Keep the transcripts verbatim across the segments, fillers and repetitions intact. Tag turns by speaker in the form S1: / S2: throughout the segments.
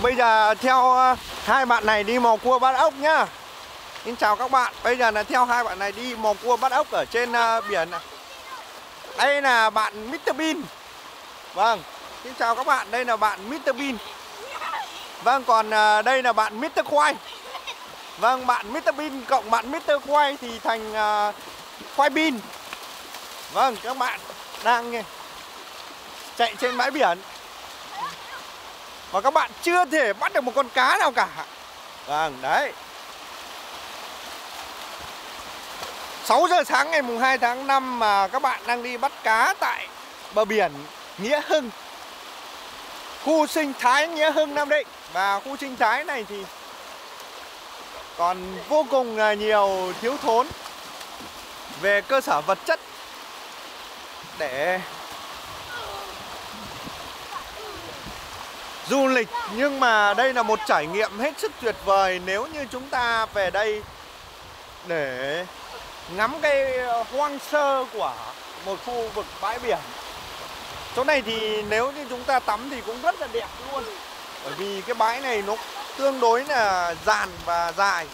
S1: bây giờ theo hai bạn này đi mò cua bắt ốc nhá. Xin chào các bạn. Bây giờ là theo hai bạn này đi mò cua bắt ốc ở trên uh, biển này. Đây là bạn mít tơ Bean. Vâng, xin chào các bạn. Đây là bạn mít tơ Bean. Vâng, còn uh, đây là bạn mít tơ Khoai. Vâng, bạn mít tơ Bean cộng bạn mít tơ Khoai thì thành uh, khoai bean. Vâng, các bạn đang chạy trên bãi biển và các bạn chưa thể bắt được một con cá nào cả. Vâng, đấy. sáu giờ sáng ngày mùng hai tháng năm mà các bạn đang đi bắt cá tại bờ biển Nghĩa Hưng, khu sinh thái Nghĩa Hưng, Nam Định. Và khu sinh thái này thì còn vô cùng nhiều thiếu thốn về cơ sở vật chất để du lịch. Nhưng mà đây là một trải nghiệm hết sức tuyệt vời nếu như chúng ta về đây để ngắm cái hoang sơ của một khu vực bãi biển. Chỗ này thì nếu như chúng ta tắm thì cũng rất là đẹp luôn. Bởi vì cái bãi này nó tương đối là dàn và dài.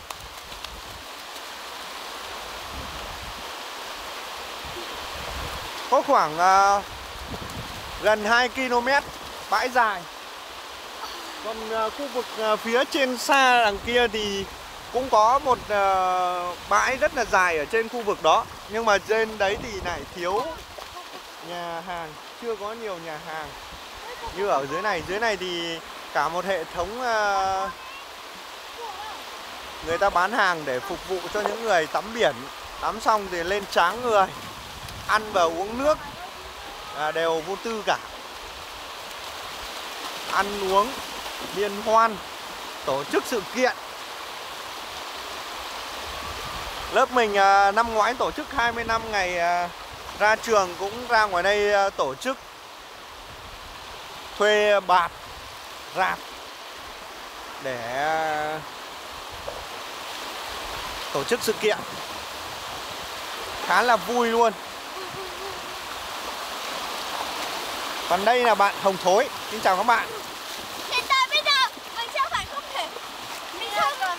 S1: Có khoảng uh, gần hai ki lô mét bãi dài. Còn uh, khu vực uh, phía trên xa đằng kia thì cũng có một uh, bãi rất là dài ở trên khu vực đó. Nhưng mà trên đấy thì lại thiếu nhà hàng, chưa có nhiều nhà hàng như ở dưới này. Dưới này thì cả một hệ thống uh, người ta bán hàng để phục vụ cho những người tắm biển. Tắm xong thì lên tráng người, ăn và uống nước à, đều vô tư cả. Ăn uống, liên hoan, tổ chức sự kiện. Lớp mình à, năm ngoái tổ chức hai mươi năm ngày à, ra trường cũng ra ngoài đây à, tổ chức. Thuê bạt, rạp để à, tổ chức sự kiện. Khá là vui luôn. Còn đây là bạn Hồng Thối. Xin chào các bạn.
S2: Hiện tại bây giờ mình sẽ phải không thể mình không còn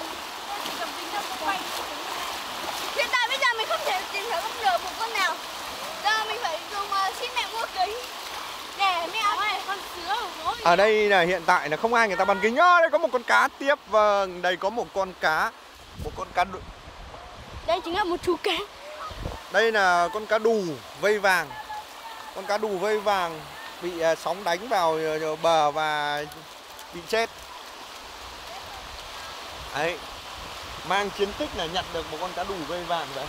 S2: hiện tại bây giờ mình không thể tìm thấy không được một con nào. Giờ mình phải dùng uh, xin mẹ mua kính để mẹ ơi con sứa của
S1: ở đây là hiện tại là không ai người ta bắn kính. Ơ, đây có một con cá tiếp. Vâng, đây có một con cá. Một con cá đu...
S2: Đây chính là một chú cá.
S1: Đây là con cá đù vây vàng. Con cá đù vây vàng bị uh, sóng đánh vào uh, bờ và bị chết. Đấy, mang chiến tích là nhặt được một con cá đù vây vàng đấy.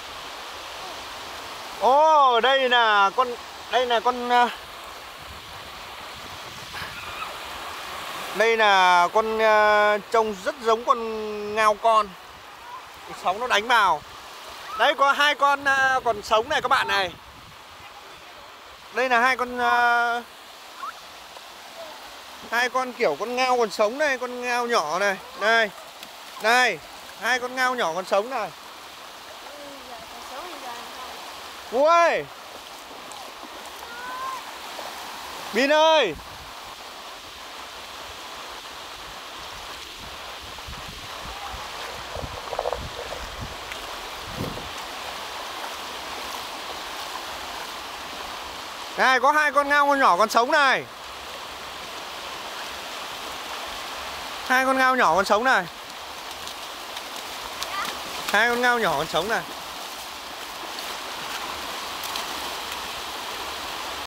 S1: Ô, oh, đây là con đây là con uh, đây là con uh, trông rất giống con ngao con. Sóng nó đánh vào. Đấy, có hai con uh, còn sống này các bạn này. Đây là hai con uh, hai con kiểu con ngao còn sống này, con ngao nhỏ này. Đây. Đây, hai con ngao nhỏ còn sống này. Ui, Bin ơi. Này, có hai con ngao con nhỏ còn sống này. Hai con ngao nhỏ còn sống này. Hai con ngao nhỏ còn sống này.